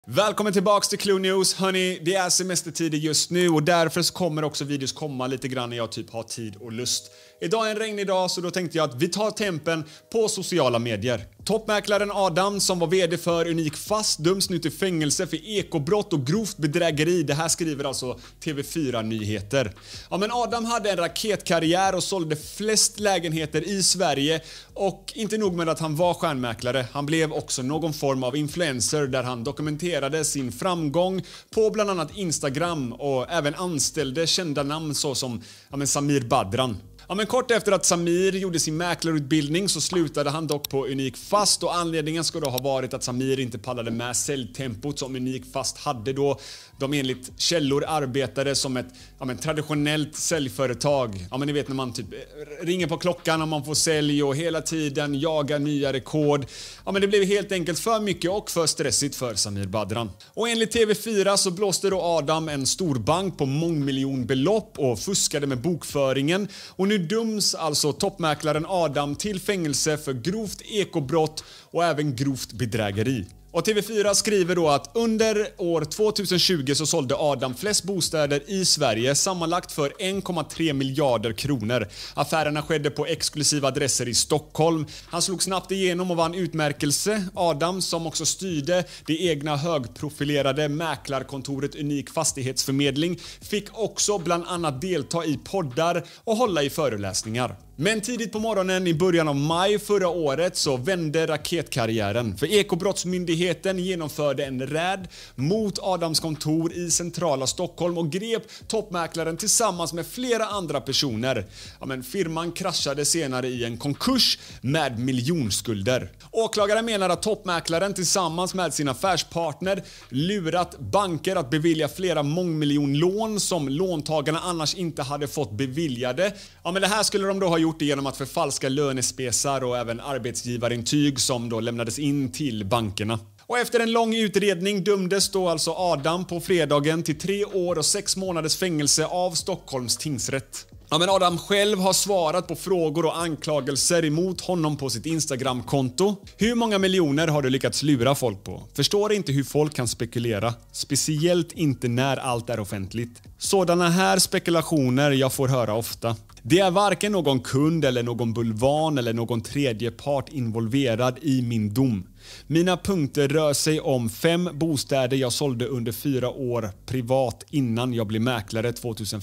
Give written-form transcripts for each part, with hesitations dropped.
Välkommen tillbaks till Clue News. Hörni, det är semestertider just nu och därför så kommer också videos komma lite grann när jag typ har tid och lust. Idag är en regnig dag så då tänkte jag att vi tar tempen på sociala medier. Toppmäklaren Adam som var vd för Unik Fast döms nu till fängelse för ekobrott och grovt bedrägeri. Det här skriver alltså TV4 Nyheter. Ja, men Adam hade en raketkarriär och sålde flest lägenheter i Sverige och inte nog med att han var stjärnmäklare. Han blev också någon form av influencer där han dokumenterade sin framgång på bland annat Instagram och även anställde kända namn såsom Samir Badran. Ja, men kort efter att Samir gjorde sin mäklarutbildning så slutade han dock på Unik Fast och anledningen ska då ha varit att Samir inte pallade med säljtempot som Unik Fast hade då. De enligt källor arbetade som ett traditionellt säljföretag. Ja, men ni vet när man typ ringer på klockan och man får sälj och hela tiden jagar nya rekord. Ja, men det blev helt enkelt för mycket och för stressigt för Samir Badran. Och enligt TV4 så blåste då Adam en stor bank på mångmiljonbelopp och fuskade med bokföringen. Och nu döms alltså toppmäklaren Adam till fängelse för grovt ekobrott och även grovt bedrägeri. Och TV4 skriver då att under år 2020 så sålde Adam flest bostäder i Sverige sammanlagt för 1,3 miljarder kronor. Affärerna skedde på exklusiva adresser i Stockholm. Han slog snabbt igenom och vann utmärkelse. Adam, som också styrde det egna högprofilerade mäklarkontoret Unik Fastighetsförmedling, fick också bland annat delta i poddar och hålla i föreläsningar. Men tidigt på morgonen i början av maj förra året så vände raketkarriären. För Ekobrottsmyndigheten genomförde en räd mot Adams kontor i centrala Stockholm och grep toppmäklaren tillsammans med flera andra personer. Ja, men firman kraschade senare i en konkurs med miljonskulder. Åklagaren menar att toppmäklaren tillsammans med sin affärspartner lurat banker att bevilja flera mångmiljonlån som låntagarna annars inte hade fått beviljade. Ja, men det här skulle de då ha gjort genom att förfalska lönespesar och även arbetsgivarintyg som då lämnades in till bankerna. Och efter en lång utredning dömdes då alltså Adam på fredagen till 3 år och 6 månaders fängelse av Stockholms tingsrätt. Ja, men Adam själv har svarat på frågor och anklagelser emot honom på sitt Instagram-konto. Hur många miljoner har du lyckats lura folk på? Förstår inte hur folk kan spekulera. Speciellt inte när allt är offentligt. Sådana här spekulationer jag får höra ofta. Det är varken någon kund eller någon bulvan eller någon tredje part involverad i min dom. Mina punkter rör sig om 5 bostäder jag sålde under 4 år privat innan jag blev mäklare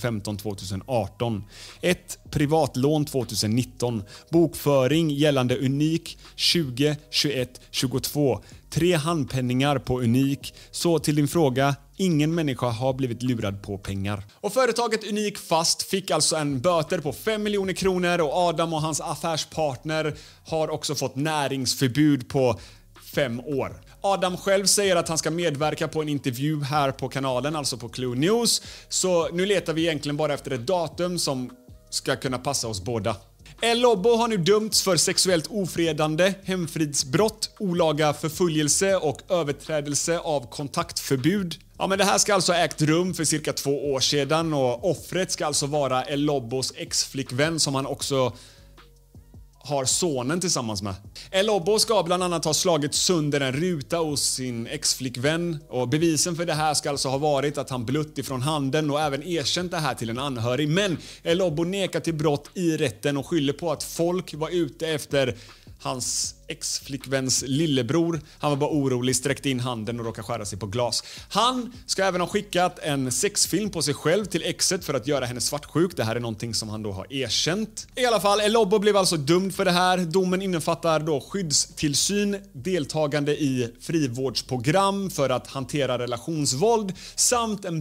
2015-2018. 1 privatlån 2019. Bokföring gällande Unik 20, 21, 22. 3 handpenningar på Unik. Så till din fråga, ingen människa har blivit lurad på pengar. Och företaget Unik Fast fick alltså en böter på 5 miljoner kronor och Adam och hans affärspartner har också fått näringsförbud på 5 år. Adam själv säger att han ska medverka på en intervju här på kanalen, alltså på Clue News. Så nu letar vi egentligen bara efter ett datum som ska kunna passa oss båda. El Lobo har nu dömts för sexuellt ofredande, hemfridsbrott, olaga förföljelse och överträdelse av kontaktförbud. Ja, men det här ska alltså ha ägt rum för cirka 2 år sedan och offret ska alltså vara El Lobos ex-flickvän som han också har sonen tillsammans med. El Lobo ska bland annat ha slagit sönder en ruta hos sin ex-flickvän och bevisen för det här ska alltså ha varit att han blött ifrån handen och även erkänt det här till en anhörig. Men El Lobo nekar till brott i rätten och skyller på att folk var ute efter hans ex-flickväns lillebror. Han var bara orolig, sträckte in handen och råkade skära sig på glas. Han ska även ha skickat en sexfilm på sig själv till exet för att göra henne svartsjuk. Det här är någonting som han då har erkänt. I alla fall, El Lobo blev alltså dömd för det här. Domen innefattar då skyddstillsyn, deltagande i frivårdsprogram för att hantera relationsvåld samt en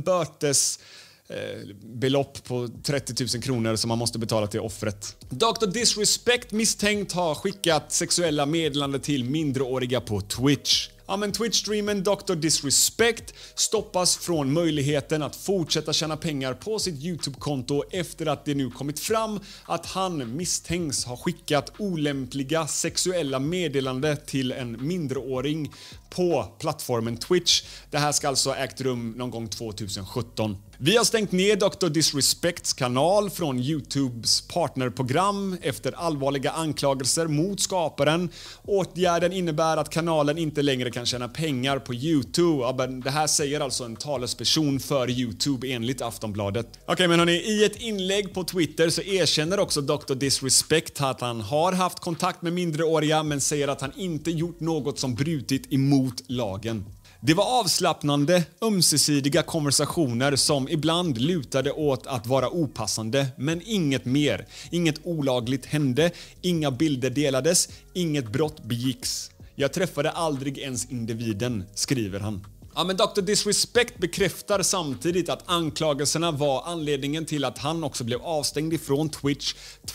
belopp på 30 000 kronor som man måste betala till offret. Dr. Disrespect misstänkt har skickat sexuella meddelanden till minderåriga på Twitch. Ja, men Twitch-streamen Dr. Disrespect stoppas från möjligheten att fortsätta tjäna pengar på sitt YouTube-konto efter att det nu kommit fram att han misstänks ha skickat olämpliga sexuella meddelanden till en minderåring på plattformen Twitch. Det här ska alltså ha ägt rum någon gång 2017. Vi har stängt ner Dr. Disrespects kanal från YouTubes partnerprogram efter allvarliga anklagelser mot skaparen. Åtgärden innebär att kanalen inte längre kan tjäna pengar på YouTube. Det här säger alltså en talesperson för YouTube enligt Aftonbladet. Okej, men hörni, i ett inlägg på Twitter så erkänner också Dr. Disrespect att han har haft kontakt med minderåriga men säger att han inte gjort något som brutit emot lagen. Det var avslappnande, ömsesidiga konversationer som ibland lutade åt att vara opassande, men inget mer. Inget olagligt hände, inga bilder delades, inget brott begicks. Jag träffade aldrig ens individen, skriver han. Ja, men Dr. Disrespect bekräftar samtidigt att anklagelserna var anledningen till att han också blev avstängd ifrån Twitch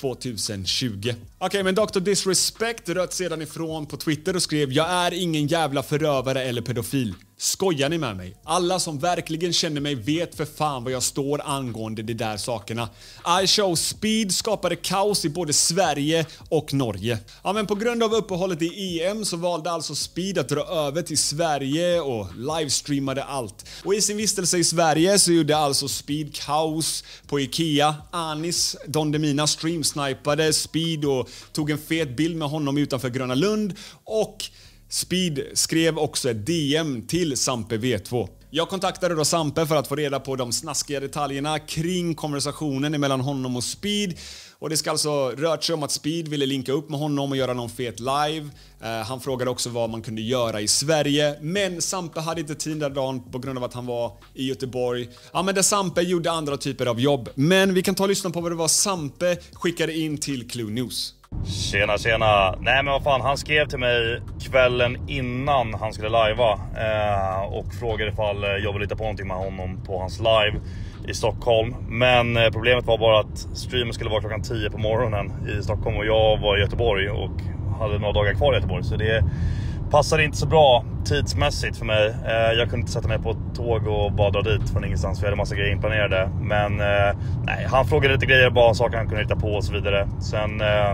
2020. Okej, men Dr. Disrespect röt sedan ifrån på Twitter och skrev: "Jag är ingen jävla förövare eller pedofil. Skojar ni med mig? Alla som verkligen känner mig vet för fan vad jag står angående de där sakerna. iShowSpeed skapade kaos i både Sverige och Norge." Ja, men på grund av uppehållet i EM så valde alltså Speed att dra över till Sverige och livestreamade allt. Och i sin vistelse i Sverige så gjorde alltså Speed kaos på Ikea. Anis Don Demina streamsnipade Speed och tog en fet bild med honom utanför Gröna Lund, och Speed skrev också ett DM till Sampe V2. Jag kontaktade då Sampe för att få reda på de snaskiga detaljerna kring konversationen mellan honom och Speed. Och det ska alltså rört sig om att Speed ville linka upp med honom och göra någon fet live. Han frågade också vad man kunde göra i Sverige. Men Sampe hade inte tid den dagen på grund av att han var i Göteborg. Ja, men där Sampe gjorde andra typer av jobb. Men vi kan ta och lyssna på vad det var Sampe skickade in till Clue News. Tjena. Nej, men vad fan, han skrev till mig kvällen innan han skulle livea och frågade ifall jag ville lita på någonting med honom på hans live i Stockholm. Men problemet var bara att streamen skulle vara klockan 10 på morgonen i Stockholm och jag var i Göteborg och hade några dagar kvar i Göteborg, så det passade inte så bra tidsmässigt för mig. Jag kunde inte sätta mig på ett tåg och bara dra dit från ingenstans, för jag hade massa grejer inplanerade. Men nej, han frågade lite grejer, bara saker han kunde hitta på och så vidare. Sen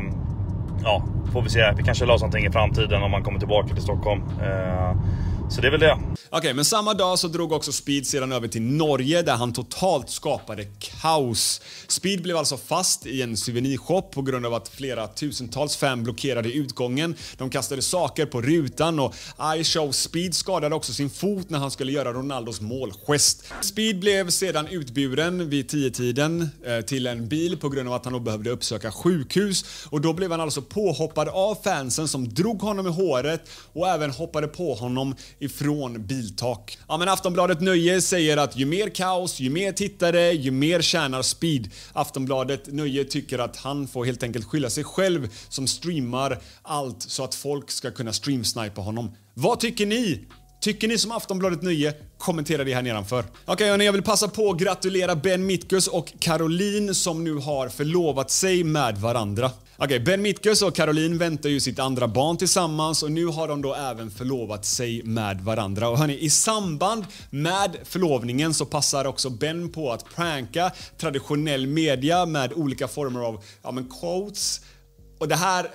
ja, får vi se. Vi kanske löser någonting i framtiden om man kommer tillbaka till Stockholm. Så det är väl det. Okej, men samma dag så drog också Speed sedan över till Norge där han totalt skapade kaos. Speed blev alltså fast i en souvenirshop på grund av att flera tusentals fan blockerade utgången. De kastade saker på rutan och iShowSpeed skadade också sin fot när han skulle göra Ronaldos målgest. Speed blev sedan utburen vid 10-tiden till en bil på grund av att han då behövde uppsöka sjukhus, och då blev han alltså påhoppad av fansen som drog honom i håret och även hoppade på honom ifrån biltak. Ja, men Aftonbladet Nöje säger att ju mer kaos, ju mer tittare, ju mer tjänar Speed. Aftonbladet Nöje tycker att han får helt enkelt skylla sig själv som streamar allt så att folk ska kunna streamsnipa honom. Vad tycker ni? Tycker ni som Aftonbladet Nöje? Kommentera det här nedanför. Okej, jag vill passa på att gratulera Ben Mitkus och Caroline som nu har förlovat sig med varandra. Okej, Ben Mitkus och Caroline väntar ju sitt andra barn tillsammans och nu har de då även förlovat sig med varandra. Och hörni, i samband med förlovningen så passar också Ben på att pranka traditionell media med olika former av quotes. Och det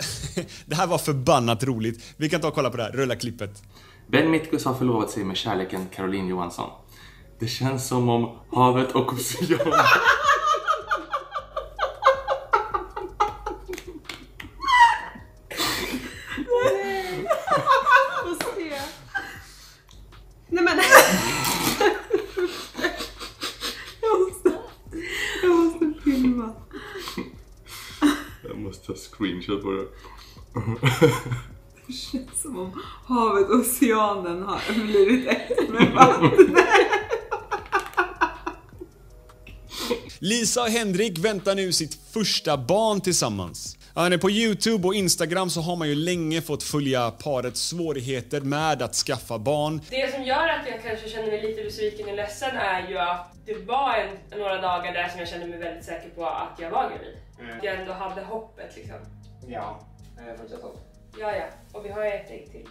här var förbannat roligt. Vi kan ta och kolla på det här, rulla klippet. Ben Mitkus har förlovat sig med kärleken Caroline Johansson. Det känns som om havet och oceanen... Nej men... Jag måste filma. Jag måste ta screenshot på det. Det känns som om havet och oceanen har blivit ett med vatten. Lisa och Henrik väntar nu sitt första barn tillsammans. På YouTube och Instagram så har man ju länge fått följa parets svårigheter med att skaffa barn. Det som gör att jag kanske känner mig lite besviken och ledsen är ju att det var några dagar där som jag kände mig väldigt säker på att jag var gravid. Jag ändå hade hoppet liksom. Ja, fortsätt hopp. Ja, och vi har ett ägg till.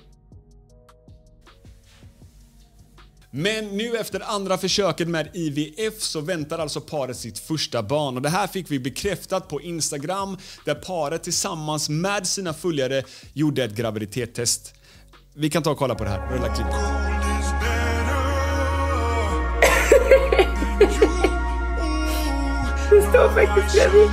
Men nu efter andra försöket med IVF så väntar alltså paret sitt första barn. Och det här fick vi bekräftat på Instagram där paret tillsammans med sina följare gjorde ett graviditetstest. Vi kan ta och kolla på det här. Rulla klipp. Det står faktiskt bredvid.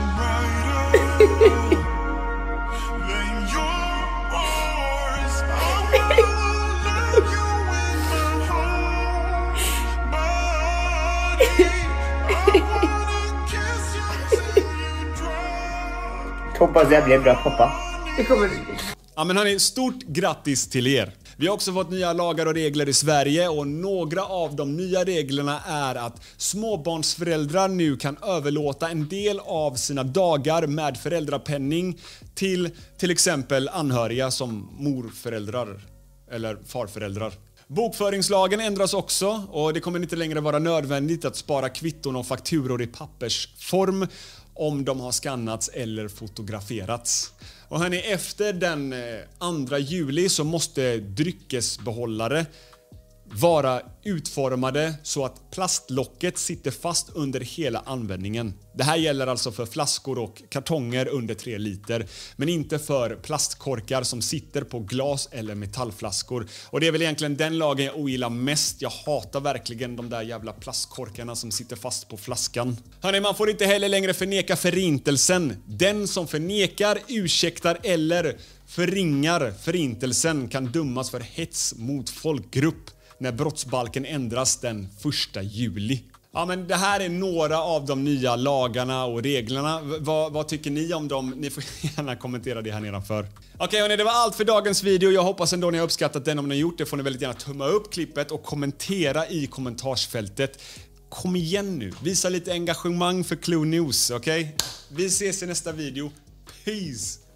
Hoppas jag blir bra pappa. Det kommer. Ja men hörni, stort grattis till er. Vi har också fått nya lagar och regler i Sverige och några av de nya reglerna är att småbarnsföräldrar nu kan överlåta en del av sina dagar med föräldrapenning till exempel anhöriga som morföräldrar eller farföräldrar. Bokföringslagen ändras också och det kommer inte längre vara nödvändigt att spara kvitton och fakturor i pappersform om de har skannats eller fotograferats. Och hörni, efter den 2 juli så måste dryckesbehållare vara utformade så att plastlocket sitter fast under hela användningen. Det här gäller alltså för flaskor och kartonger under 3 liter, men inte för plastkorkar som sitter på glas eller metallflaskor. Och det är väl egentligen den lagen jag ogillar mest. Jag hatar verkligen de där jävla plastkorkarna som sitter fast på flaskan. Hörrni, man får inte heller längre förneka förintelsen. Den som förnekar, ursäktar eller förringar förintelsen kan dömas för hets mot folkgrupp när brottsbalken ändras den 1 juli. Ja men det här är några av de nya lagarna och reglerna. Vad tycker ni om dem? Ni får gärna kommentera det här nedanför. Okej hörni, det var allt för dagens video. Jag hoppas ändå ni har uppskattat den. Om ni har gjort det får ni väldigt gärna tumma upp klippet och kommentera i kommentarsfältet. Kom igen nu, visa lite engagemang för Clue News, okej? Vi ses i nästa video. Peace!